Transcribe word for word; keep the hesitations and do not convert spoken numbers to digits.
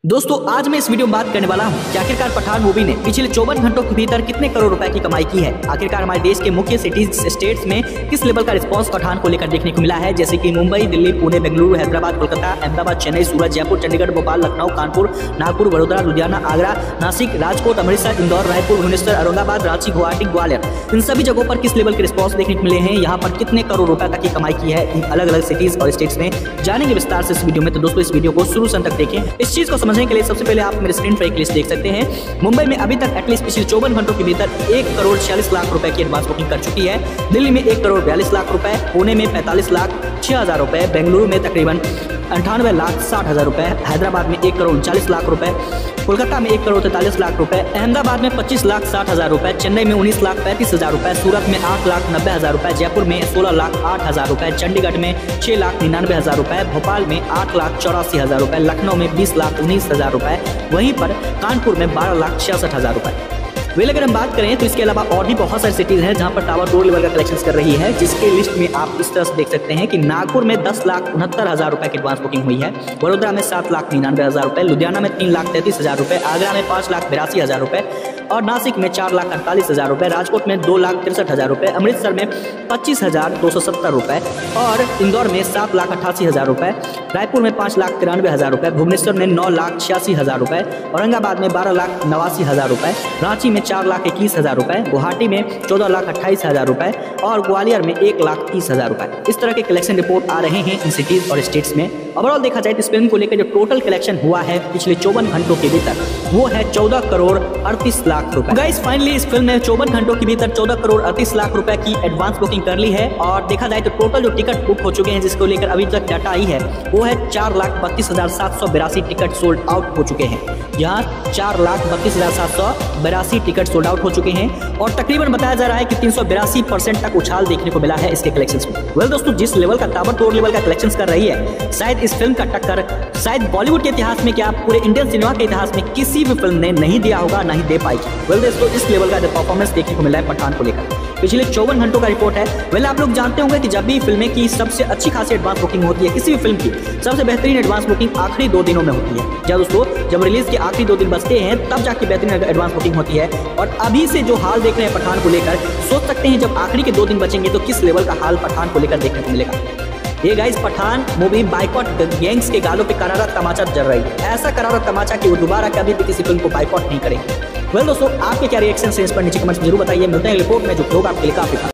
दोस्तों आज मैं इस वीडियो में बात करने वाला हूं कि आखिरकार पठान मूवी ने पिछले चौवन घंटों के भीतर कितने करोड़ रुपए की कमाई की है। आखिरकार हमारे देश के मुख्य सिटीज स्टेट्स में किस लेवल का रिस्पांस पठान को लेकर देखने को मिला है, जैसे कि मुंबई, दिल्ली, पुणे, बेंगलुरु, हैदराबाद, कोलकाता, अहमदाबाद, चेन्नई, सूरत, जयपुर, चंडीगढ़, भोपाल, लखनऊ, कानपुर, नागपुर, वडोदरा, लुधियाना, आगरा, नासिक, राजकोट, अमृतसर, इंदौर, रायपुर, भुवनेश्वर, औरंगाबाद, रांची, गुवाहाटी, ग्वालियर, इन सभी जगहों पर किस लेवल के रिस्पांस देखने को मिले हैं, यहाँ पर कितने करोड़ रुपए तक की कमाई की है इन अलग अलग सिटीज और स्टेट्स में, जानेंगे विस्तार से इस वीडियो में। तो दोस्तों इस वीडियो को शुरू से अंत तक देखें। इस चीज को समझने के लिए सबसे पहले आप मेरे स्क्रीन पर एक लिस्ट देख सकते हैं। मुंबई में अभी तक एटलीस्ट पिछले चौवन घंटों के भीतर एक करोड़ छियालीस लाख रुपए की एडवांस बुकिंग कर चुकी है। दिल्ली में एक करोड़ बयालीस लाख रुपए, पुणे में पैंतालीस लाख छह हजार रुपए, बेंगलुरु में तकरीबन अंठानवे लाख साठ हजार रुपए, हैदराबाद में एक करोड़ उनचालीस लाख रुपए, कोलकाता में एक करोड़ तैंतालीस लाख रुपए, अहमदाबाद में पच्चीस लाख साठ हजार रुपए, चेन्नई में उन्नीस लाख पैंतीस हजार रुपए, सूरत में आठ लाख नब्बे हजार रुपए, जयपुर में सोलह लाख आठ हजार रुपए, चंडीगढ़ में छह लाख निन्यानवे हजार रुपए, भोपाल में आठ लाख चौरासी हजार रुपए, लखनऊ में बीस लाख उन्नीस हजार रुपए, वहीं पर कानपुर में बारह लाख छियासठ हजार रुपए। वेल अगर हम बात करें तो इसके अलावा और भी बहुत सारी सिटीज हैं जहां पर टावर टूर लेवल का कलेक्शन कर रही है, जिसके लिस्ट में आप इस तरह से देख सकते हैं कि नागपुर में दस लाख उनहत्तर हजार रुपए की एडवांस बुकिंग हुई है, वडोदरा में सात लाख निन्यानवे हजार रुपए, लुधियाना में तीन लाख तैंतीस हजार रुपए, आगरा में पाँच लाख बिरासी हजार रुपए और नासिक में चार लाख अड़तालीस हजार रुपए, राजकोट में दो लाख तिरसठ हजार रुपए, अमृतसर में पच्चीस हजार दो सौ सत्तर रुपए और इंदौर में सात लाख अट्ठासी हजार रुपए, रायपुर में पाँच लाख तिरानवे हजार रुपए, भुवनेश्वर में नौ लाख छियासी हजार रुपए, औरंगाबाद में बारह लाख नवासी हजार रुपए, रांची में चार लाख इक्कीस हजार रुपए, गुवाहाटी में चौदह लाख अट्ठाईस हजार रुपए और ग्वालियर में एक लाख तीस हजार रुपए। इस तरह के कलेक्शन रिपोर्ट आ रहे हैं इन सिटीज और स्टेट्स में। ओवरऑल देखा जाए तो इस फिल्म को लेकर जो टोटल कलेक्शन हुआ है पिछले चौवन घंटों के भीतर वो है चौदह करोड़ अड़तीस लाख रुपए। गाइस फाइनली इस फिल्म ने चौवन घंटों के भीतर चौदह करोड़ अड़तीस लाख रुपए की एडवांस बुकिंग कर ली है और देखा जाए तो टोटल जो टिकट बुक हो चुके हैं जिसको लेकर अभी तक डाटा आई है वो है चार लाख बत्तीस हजार सात सौ बिरासी टिकट सोल्ड आउट हो चुके हैं। यहाँ चार लाख बत्तीस हजार सात सौ बिरासी टिकट सोल्ड आउट हो चुके हैं और तकरीबन बताया जा रहा है कि तीन सौ बिरासी परसेंट तक उछाल देखने को मिला है इसके कलेक्शंस में। वेल दोस्तों जिस लेवल का ताबड़तोड़ लेवल का कलेक्शंस कर रही है, शायद इस फिल्म का टक्कर शायद बॉलीवुड के इतिहास में क्या पूरे इंडियन सिनेमा के इतिहास में किसी भी फिल्म ने नहीं दिया होगा, नहीं दे पाई। वेल दोस्तों इस लेवल का जो परफॉर्मेंस देखने को मिला है पठान को लेकर पिछले चौवन घंटों का रिपोर्ट है। वेल आप लोग जानते होंगे कि जब भी फिल्में की सबसे अच्छी खासी एडवांस बुकिंग होती है, किसी भी फिल्म की सबसे बेहतरीन एडवांस बुकिंग आखिरी दो दिनों में होती है। जब दोस्तों जब रिलीज के आखिरी दो दिन बचते हैं तब जाके बेहतरीन एडवांस बुकिंग होती है और अभी से जो हाल देख रहे हैं पठान को लेकर सोच सकते हैं जब आखिरी के दो दिन बचेंगे तो किस लेवल का हाल पठान को लेकर देखने को मिलेगा। ये guys Pathaan movie boycott gangs के गालों पे करारा तमाचा जल रही है, ऐसा करारा तमाचा कि वो दोबारा कभी भी किसी फिल्म को बाइकॉट नहीं करेंगे। वेल दोस्तों आपके क्या रिएक्शन है इस पर नीचे कमेंट्स में जरूर बताइए। मिलते हैं रिपोर्ट में जो लोग आपके लिए काफी